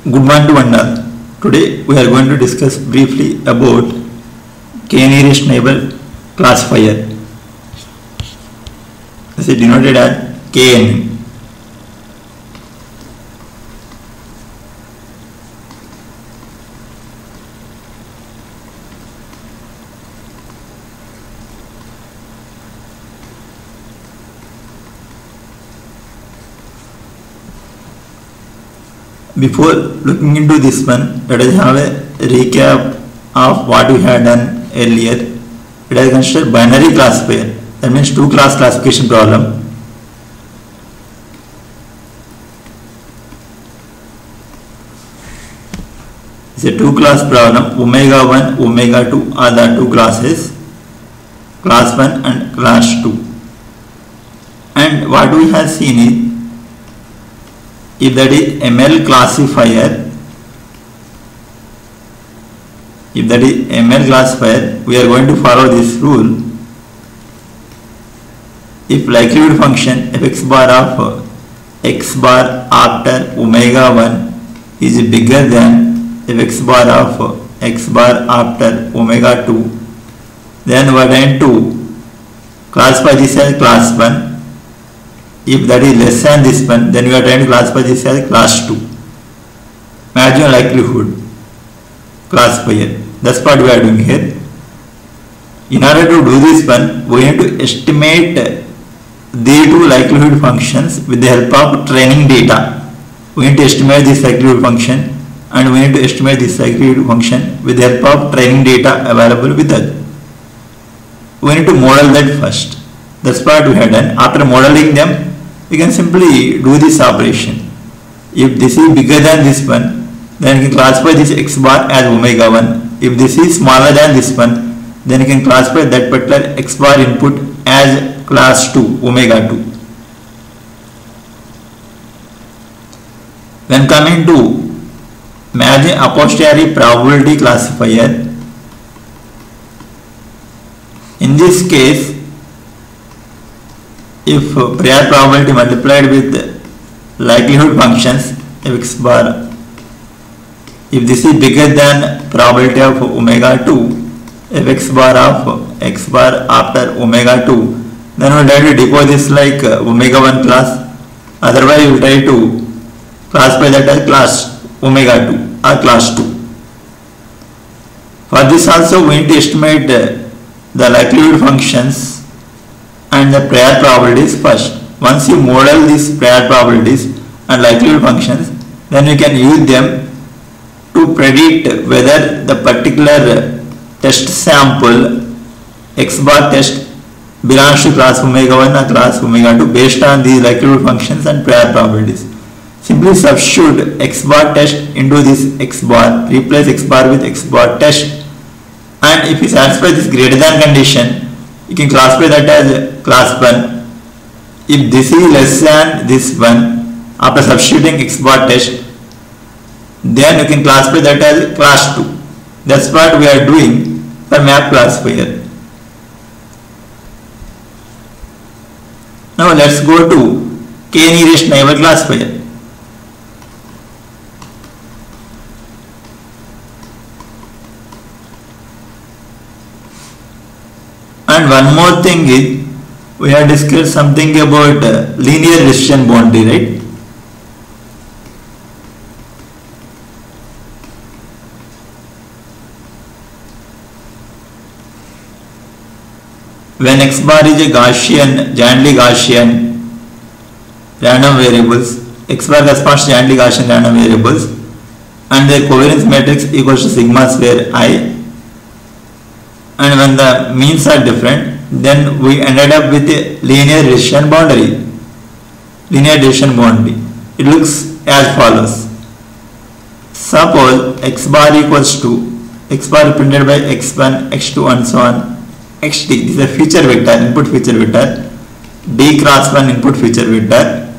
Good morning to one all. Today we are going to discuss briefly about k-nearest neighbor classifier. This is denoted as kn. Before looking into this one, let us have a recap of what we had done earlier. Let us consider binary classifier. That means two-class classification problem. It's a two-class problem. Omega 1, omega 2 are the two classes, class 1 and class 2. And what we have seen is, if that is ML classifier, we are going to follow this rule. If likelihood function fx bar of x bar after omega 1 is bigger than fx bar of x bar after omega 2, then we are going to classify this as class 1. If that is less than this one, then we are trying to classify this as class 2. Marginal likelihood classifier. That's what we are doing here. In order to do this one, we need to estimate the two likelihood functions with the help of training data. We need to estimate this likelihood function and we need to estimate this likelihood function with the help of training data available with us. We need to model that first. That's what we have done. After modeling them, we can simply do this operation. If this is bigger than this one, then you can classify this x bar as omega 1. If this is smaller than this one, then you can classify that particular x bar input as class 2, omega 2. When coming to margin a posteriori probability classifier, in this case, if prior probability multiplied with likelihood functions fx bar, if this is bigger than probability of omega 2, fx bar of x bar after omega 2, then we will try to decode this like omega 1 class. Otherwise, we will try to classify that as class omega 2 or class 2. For this also, we need to estimate the likelihood functions and the prior probabilities first. Once you model these prior probabilities and likelihood functions, then you can use them to predict whether the particular test sample x bar test belongs to class omega 1 or class omega 2 based on these likelihood functions and prior probabilities. Simply substitute x bar test into this x bar, replace x bar with x bar test, and if you satisfy this greater than condition, you can classify that as class 1. If this is less than this one, after substituting x bar test, then you can classify that as class 2. That's what we are doing for map classifier. Now let's go to k-nearest neighbor classifier. And one more thing is, we have discussed something about linear decision boundary, right? When x bar is a Gaussian, jointly Gaussian random variables, x bar corresponds to jointly Gaussian random variables, and their covariance matrix equals to sigma square I. And when the means are different, then we ended up with a linear decision boundary. It looks as follows. Suppose x bar equals to x bar represented by x1, x2 and so on, xt. This is a feature vector, input feature vector, d cross 1 input feature vector.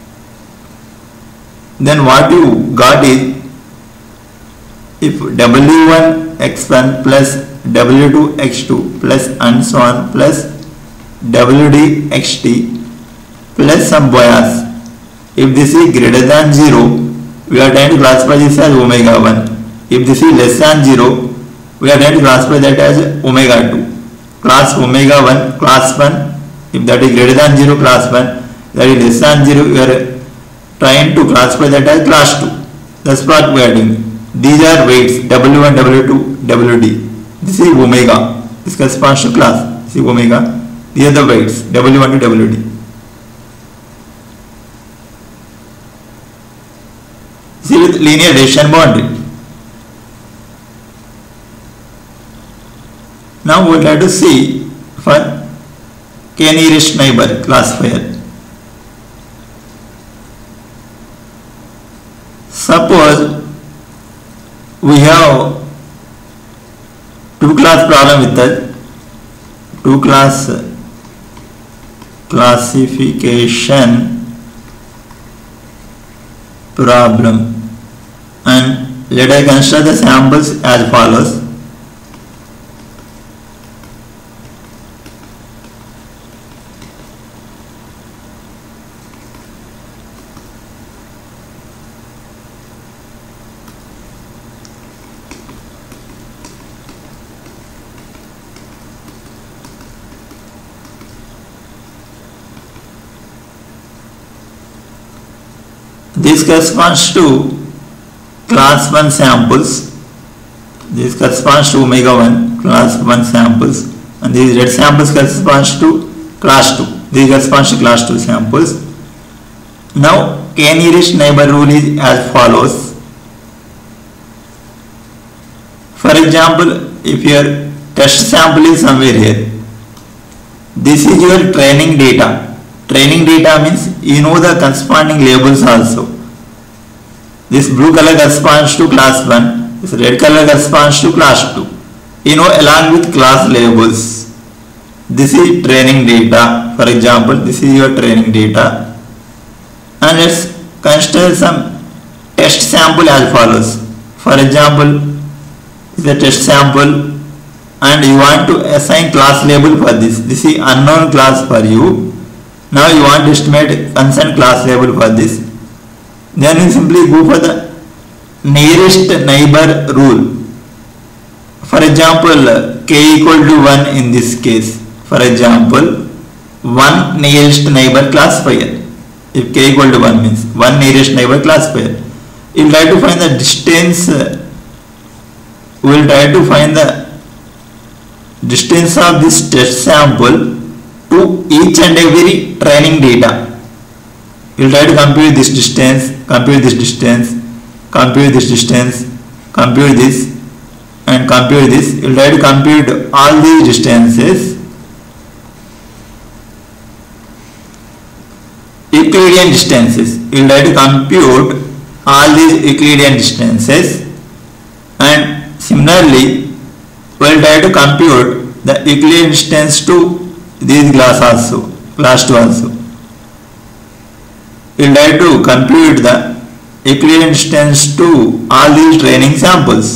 Then what you got is, if w1 x1 plus w2 x2 plus and so on plus wd xt plus some bias, if this is greater than 0, we are trying to classify this as omega 1. If this is less than 0, we are trying to classify that as omega 2. Class omega 1, class 1. If that is greater than 0, class 1. That is less than 0, we are trying to classify that as class 2. That's what we are doing. These are weights W1, W2, WD. This is omega. This corresponds to class. This is omega. These are the weights W1 to WD. See, with linear addition boundary. Now we will try to see for k nearest neighbor classifier. Suppose we have two class problem with us, two class classification problem, and let us consider the samples as follows. This corresponds to class 1 samples. This corresponds to omega 1 class 1 samples, and these red samples corresponds to class 2. These corresponds to class 2 samples. Now k nearest neighbor rule is as follows. For example, if your test sample is somewhere here, this is your training data. Training data means you know the corresponding labels also. This blue color corresponds to class 1, this red color corresponds to class 2. You know, along with class labels. This is training data. For example, this is your training data. And let's consider some test sample as follows. For example, this is a test sample and you want to assign class label for this. This is unknown class for you. Now you want to estimate concerned class label for this. Then you simply go for the nearest neighbor rule. For example, k equal to 1 in this case. For example, 1 nearest neighbor classifier. If k equal to 1 means 1 nearest neighbor classifier. You will try to find the distance. We will try to find the distance of this test sample to each and every training data. You will try to compute this distance, compute this distance, compute this distance, compute this and compute this. You will try to compute all these distances. Euclidean distances. You will try to compute all these Euclidean distances, and similarly we will try to compute the Euclidean distance to these class 2 also. You will try to compute the Euclidean distance to all these training samples,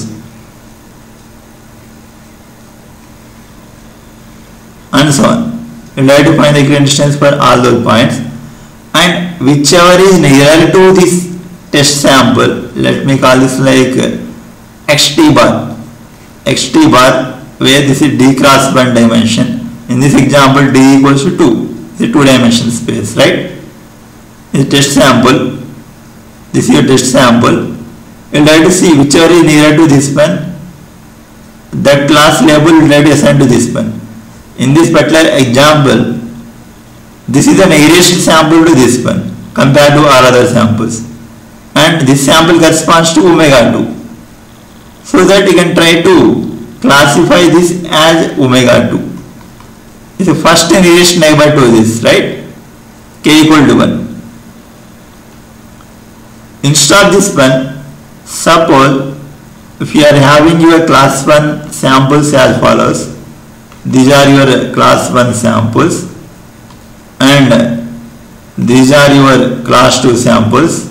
and so on. You will try to find the Euclidean distance for all those points, and whichever is nearer to this test sample, let me call this like xt bar, where this is d cross 1 dimension. In this example, d equals to 2. It's a 2-dimensional space, right? It's a test sample. This is your test sample. You will try to see whichever is nearer to this one, that class label will try to assign to this one. In this particular example, this is the nearest sample to this one compared to all other samples, and this sample corresponds to omega 2. So that you can try to classify this as omega 2. It's the first nearest neighbor to this, right? K equal to 1. Instead of this one, suppose if you are having your class 1 samples as follows. These are your class 1 samples and these are your class 2 samples.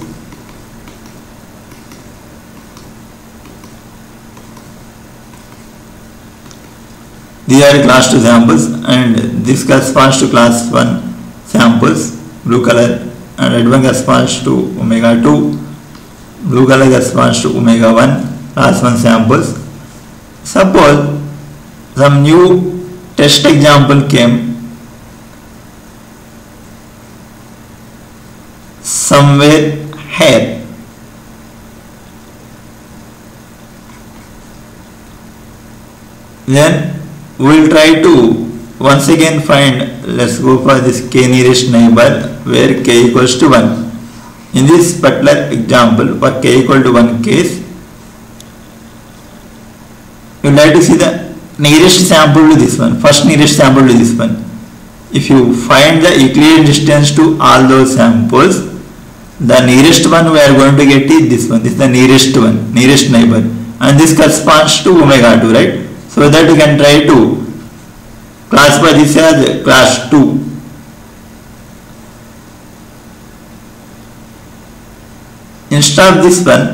These are class 2 samples and this corresponds to class 1 samples, blue color, and red one corresponds to omega 2, blue color corresponds to omega 1 class 1 samples. Suppose some new test example came somewhere here. Then we will try to once again find, let's go for this k nearest neighbor where k equals to 1. In this particular example, for k equal to 1 case, you will like to see the nearest sample to this one, first nearest sample to this one. If you find the Euclidean distance to all those samples, the nearest one we are going to get is this one. This is the nearest one, nearest neighbor, and this corresponds to omega 2, right? So that you can try to classify this as class 2. Instead of this one,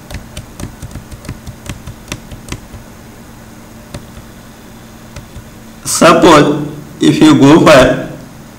suppose if you go for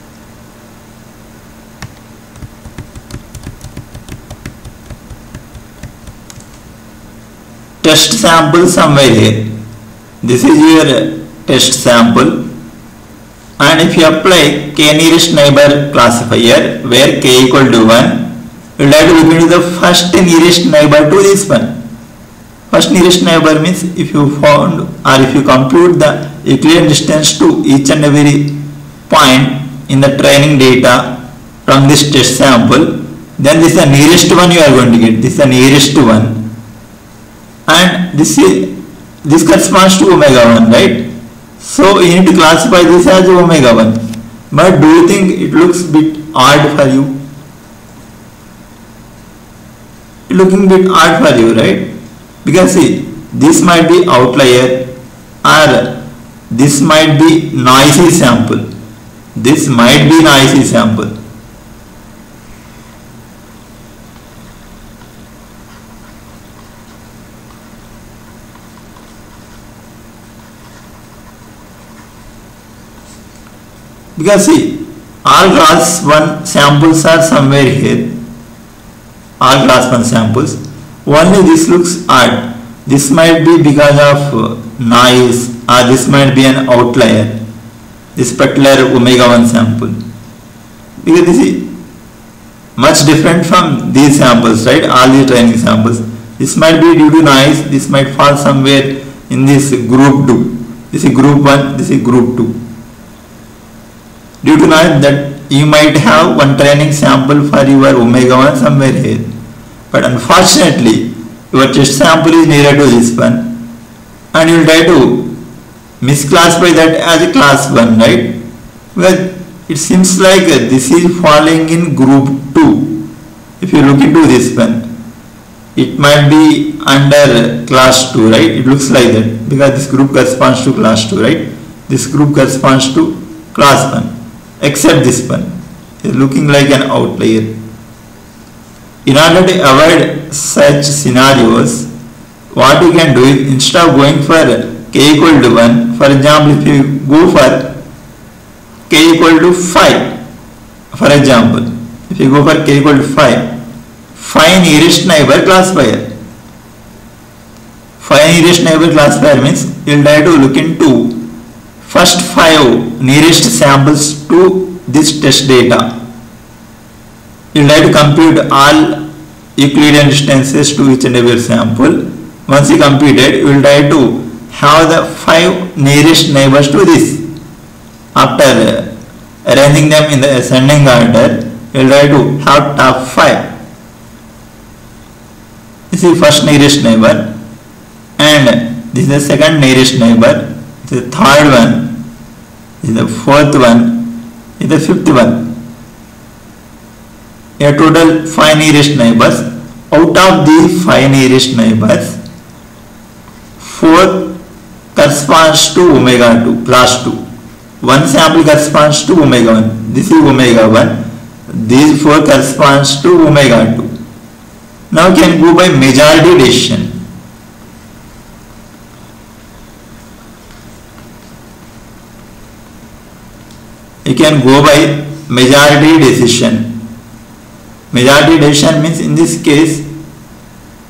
test sample somewhere here, this is your test sample, and if you apply k nearest neighbor classifier where k equal to 1, you will have to look into the first nearest neighbor to this one. First nearest neighbor means if you found or if you compute the Euclidean distance to each and every point in the training data from this test sample, then this is the nearest one you are going to get. This is the nearest one, and this corresponds to omega 1, right? So you need to classify this as omega 1. But do you think it looks bit odd for you? Looking bit odd for you, right? Because see, this might be outlier or this might be noisy sample. This might be noisy sample. Because see, all class 1 samples are somewhere here. All class 1 samples. Only this looks odd. This might be because of noise, or this might be an outlier. This particular omega 1 sample. Because this is much different from these samples, right? All the training samples. This might be due to noise. This might fall somewhere in this group 2. This is group 1. This is group 2. Due to noise, that you might have one training sample for your omega 1 somewhere here. But unfortunately, your test sample is nearer to this one, and you will try to misclassify that as a class 1, right? Well, it seems like this is falling in group 2. If you look into this one, it might be under class 2, right? It looks like that because this group corresponds to class 2, right? This group corresponds to class 1, except this one is looking like an outlier. In order to avoid such scenarios, what you can do is, instead of going for k equal to 1, for example, if you go for k equal to 5, for example, if you go for k equal to 5, find nearest neighbor classifier. Find nearest neighbor classifier means you will try to look into first 5 nearest samples to this test data. You will try to compute all Euclidean distances to each and every sample. Once you compute it, you will try to have the 5 nearest neighbors to this. After arranging them in the ascending order, you will try to have top 5. This is first nearest neighbor, and this is the second nearest neighbor, this is the third one, this is the fourth one, this is the fifth one. A total 5 nearest neighbors. Out of these 5 nearest neighbors, 4 corresponds to omega 2, class 2. One sample corresponds to omega 1. This is omega 1. These 4 corresponds to omega 2. Now you can go by majority decision. You can go by majority decision. Majority decision means in this case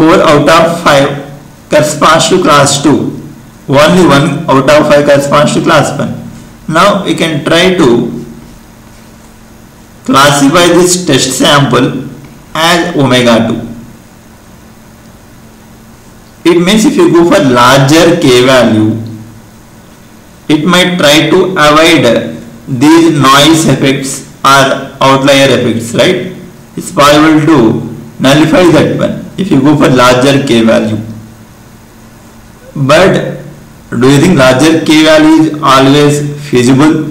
4 out of 5 corresponds to class 2. Only 1 out of 5 corresponds to class 1. Now we can try to classify this test sample as omega 2. It means if you go for larger k value, it might try to avoid these noise effects or outlier effects, right? It's possible to nullify that one if you go for larger k value. But do you think larger k value is always feasible?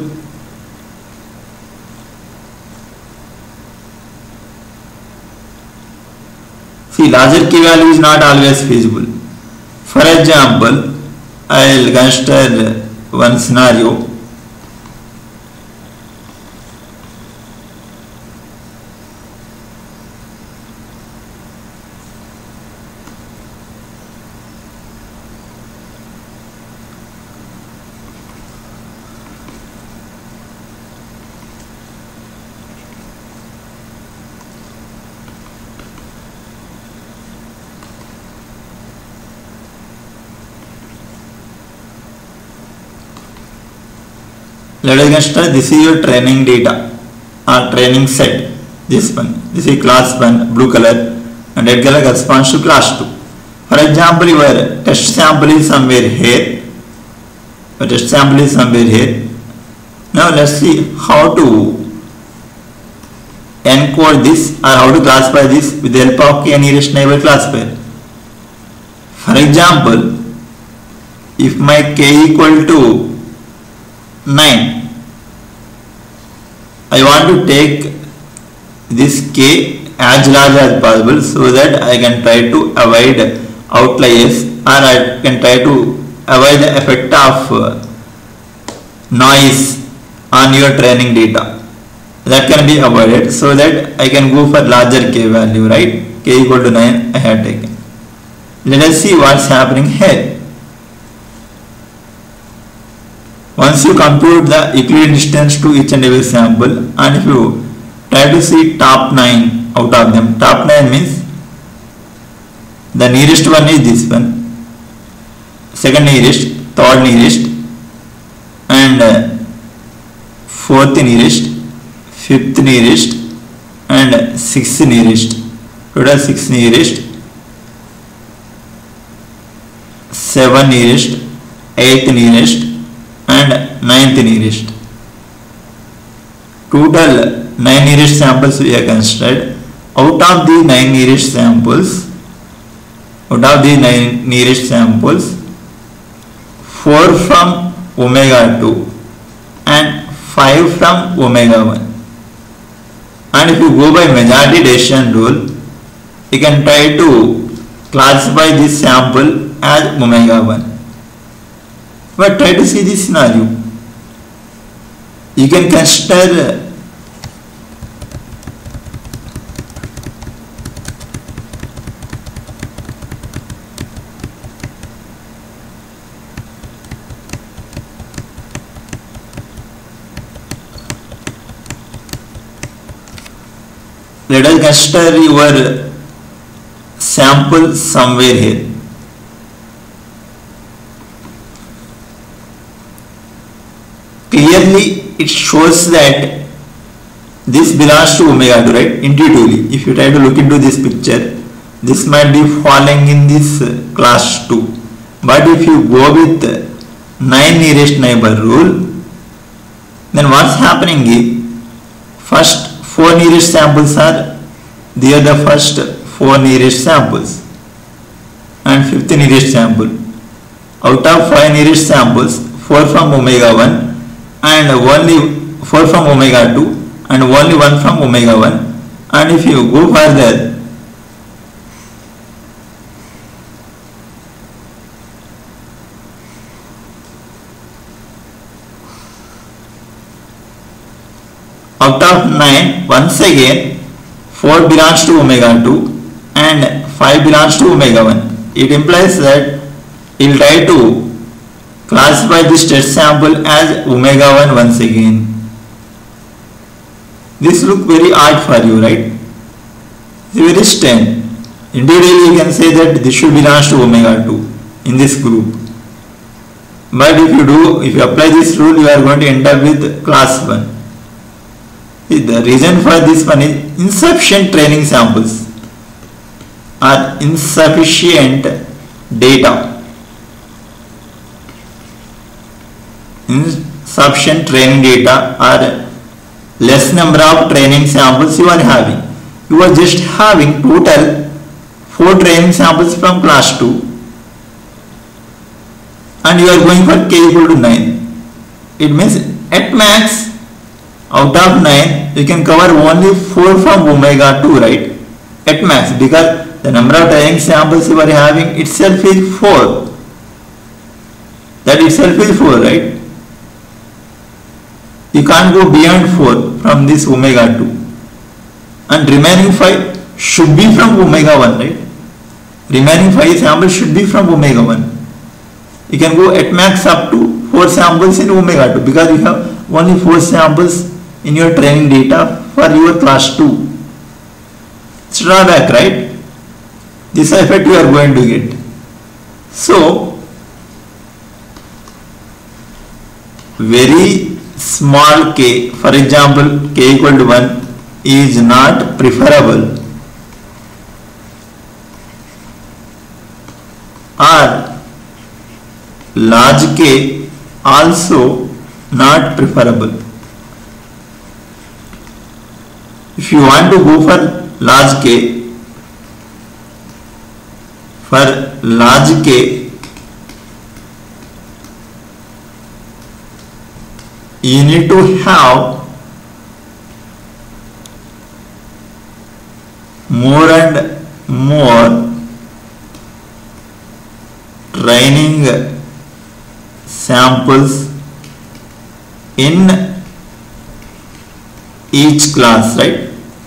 See, larger k value is not always feasible. For example, I will consider one scenario. Let us consider this is your training data or training set. This one, this is class 1, blue color, and red color corresponds to class 2. For example, your test sample is somewhere here. Your test sample is somewhere here. Now let's see how to encode this or how to classify this with the help of k nearest neighbor classifier. For example, if my k equal to 9, I want to take this k as large as possible so that I can try to avoid outliers or I can try to avoid the effect of noise on your training data. That can be avoided so that I can go for larger k value, right? K equal to 9 I have taken. Let us see what's happening here. Once you compute the Euclidean distance to each and every sample, and if you try to see top 9 out of them, top 9 means the nearest one is this one, second nearest, third nearest, and fourth nearest, fifth nearest, and sixth nearest. Total 6 nearest, 7 nearest, 8th nearest, and 9th nearest. Total 9 nearest samples we have considered. Out of the 9 nearest samples, 4 from omega 2 and 5 from omega 1. And if you go by majority decision rule, you can try to classify this sample as omega 1. But try to see this scenario. You can consider let us consider your sample somewhere here. Clearly it shows that this belongs to omega 2, right? Intuitively, if you try to look into this picture, this might be falling in this class 2. But if you go with 9 nearest neighbor rule, then what's happening is first 4 nearest samples are, they are the first 4 nearest samples and 5th nearest sample. Out of 5 nearest samples, 4 from omega 1 and only 4 from omega 2 and only 1 from omega 1. And if you go further, out of 9, once again 4 belongs to omega 2 and 5 belongs to omega 1. It implies that it will try to classify this test sample as omega 1 once again. This looks very odd for you, right? It's very strange. individually you can say that this should belongs to omega 2 in this group. But if you apply this rule, you are going to end up with class 1. The reason for this one is insufficient training samples or insufficient data. Insufficient training data or less number of training samples you are having. You are just having total 4 training samples from class 2 and you are going for k equal to 9. It means at max out of 9 you can cover only 4 from omega 2, right? At max, because the number of training samples you are having itself is 4. That itself is 4, right? You can't go beyond 4 from this omega 2. And remaining 5 should be from omega 1, right? Remaining 5 samples should be from omega 1. You can go at max up to 4 samples in omega 2 because you have only 4 samples in your training data for your class 2. It's drawback, right? This effect you are going to get. So, very small k, for example k equal to 1 is not preferable, or large k also not preferable. If you want to go for large k, you need to have more and more training samples in each class, right?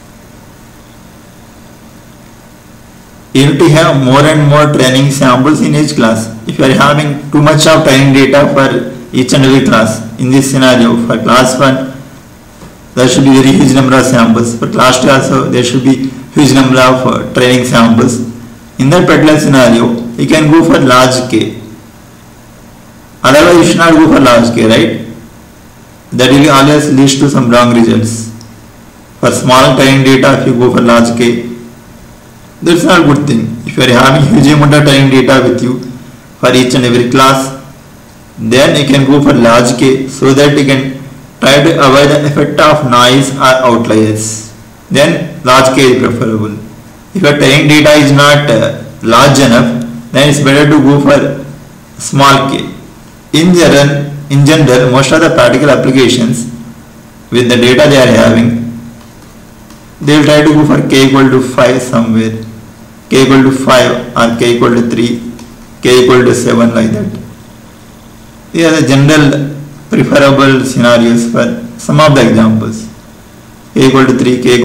You need to have more and more training samples in each class. If you are having too much of training data for each and every class, in this scenario for class 1 there should be very huge number of samples, for class 2 also there should be huge number of training samples. In that particular scenario you can go for large k, otherwise you should not go for large k, right? That will always lead to some wrong results. For small training data, if you go for large k, that's not a good thing. If you are having huge amount of training data with you for each and every class, then you can go for large k so that you can try to avoid the effect of noise or outliers. Then large k is preferable. If your training data is not large enough, then it's better to go for small k. In general, most of the practical applications with the data they are having, they will try to go for k equal to 5 somewhere, k equal to 5 or k equal to 3, k equal to 7, like that. These are the general preferable scenarios for some of the examples. K equal to 3, k